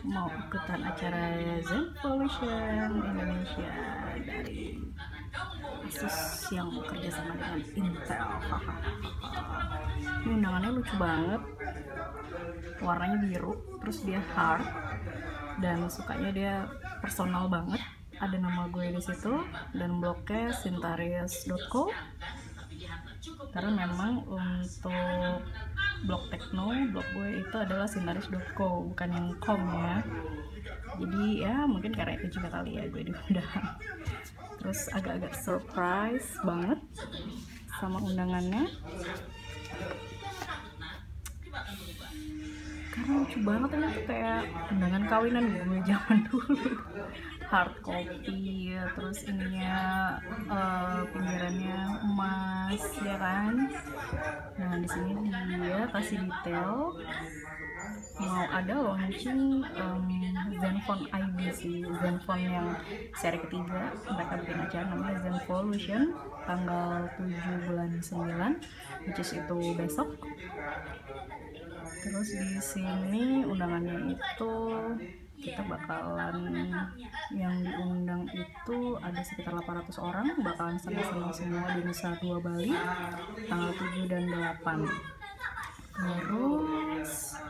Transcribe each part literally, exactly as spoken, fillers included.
mau ikutan acara Zenvolution Indonesia dari Asus yang bekerja sama dengan Intel. Ini undangannya lucu banget, warnanya biru, terus dia hard dan sukanya dia personal banget. Ada nama gue di situ dan blognya sintaris dot co, karena memang untuk blog techno, blog gue itu adalah sintaris dot co, bukan yang com ya. Jadi ya mungkin karena itu juga kali ya gue diundang. Terus agak-agak surprise banget sama undangannya, karena lucu banget ini tuh kayak undangan kawinan gue zaman dulu. Hard copy ya, terus ininya uh, pinggirannya emas ya kan. Nah di sini dia kasih detail mau ada launching um, Zenfone I B sih, Zenfone yang seri ketiga. Mereka bikin acara namanya Zenvolution tanggal tujuh bulan sembilan, which is itu besok. Terus di sini undangannya itu kita bakalan, yang diundang itu ada sekitar delapan ratus orang, bakalan senang-senang semua di Nusa Dua Bali tanggal tujuh dan delapan. Terus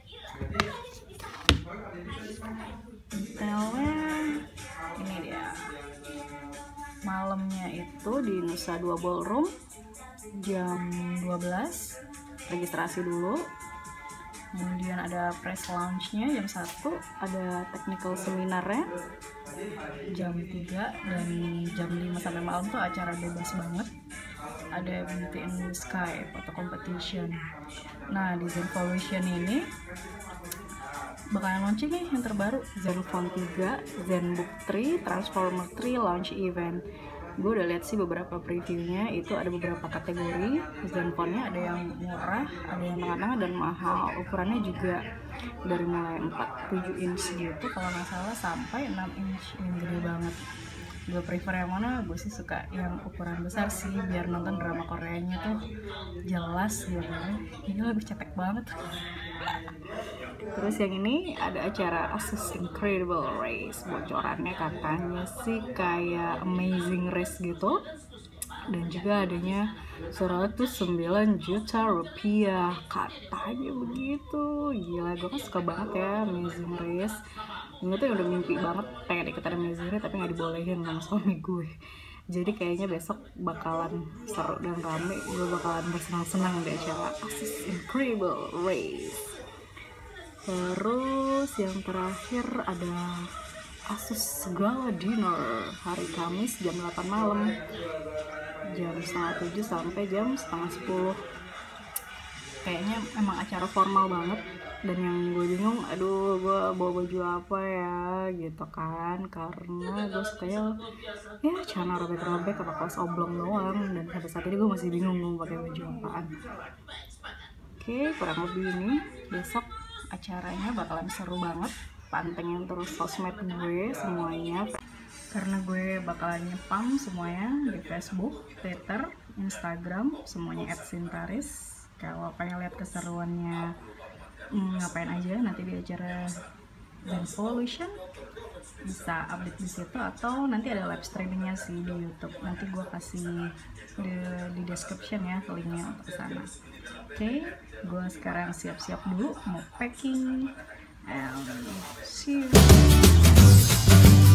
detailnya ini dia, malamnya itu di Nusa Dua Ballroom jam dua belas, registrasi dulu. Kemudian ada press launch-nya jam satu, ada technical seminarnya jam tiga, dan jam lima sampai malam tuh acara bebas banget. Ada Beauty in the Sky foto competition. Nah di Zenvolution ini bakalan launching nih yang terbaru, Zenfone tiga, Zenbook tiga, Transformer tiga launch event. Gue udah lihat sih beberapa previewnya, itu ada beberapa kategori Zenfone-nya, ada yang murah, ada yang tengah-tengah, dan mahal. Ukurannya juga dari mulai empat puluh tujuh inch gitu kalau nggak salah sampai enam inch, yang gede banget. Gue prefer yang mana? Gue sih suka yang ukuran besar sih, biar nonton drama Koreanya tuh jelas gitu. Ini lebih cetek banget. Terus yang ini ada acara Asus Incredible Race, bocorannya katanya sih kayak Amazing Race gitu, dan juga adanya seratus sembilan juta rupiah, katanya begitu. Gila, gue kan suka banget ya Amazing Race. Ini tuh udah mimpi banget pengen ikutan Amazing Race tapi nggak dibolehin sama suami gue. Jadi kayaknya besok bakalan seru dan rame, gue bakalan bersenang-senang di acara Asus Incredible Race. Terus yang terakhir ada Asus Gala Dinner hari Kamis jam delapan malam, jam setengah tujuh sampai jam setengah sepuluh. Kayaknya emang acara formal banget, dan yang gue bingung, aduh gue bawa baju apa ya gitu kan, karena gue sukanya ya celana robek-robek atau kaos oblong doang, dan sampai saat ini gue masih bingung mau pakai baju apaan. Oke, kurang lebih ini besok acaranya bakalan seru banget. Pantengin terus sosmed gue semuanya, karena gue bakalan nyepam semuanya di Facebook, Twitter, Instagram, semuanya at sintaris. Kalau pengen lihat keseruannya hmm, ngapain aja nanti di acara Zenvolution bisa update di situ, atau nanti ada live streamingnya sih di YouTube. Nanti gue kasih di, di description ya linknya untuk kesana. Oke, okay, gue sekarang siap-siap dulu mau packing, and see you.